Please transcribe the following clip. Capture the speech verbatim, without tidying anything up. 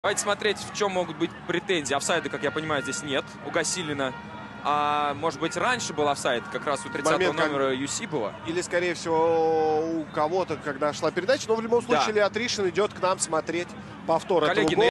Давайте смотреть, в чем могут быть претензии. Офсайда, как я понимаю, здесь нет у Гасилина. А может быть, раньше был офсайд, как раз у тридцатого номера как... Юсипова? Или, скорее всего, у кого-то, когда шла передача. Но в любом случае, да. Илья Тришин идет к нам смотреть повтор Коллеги, этого гола.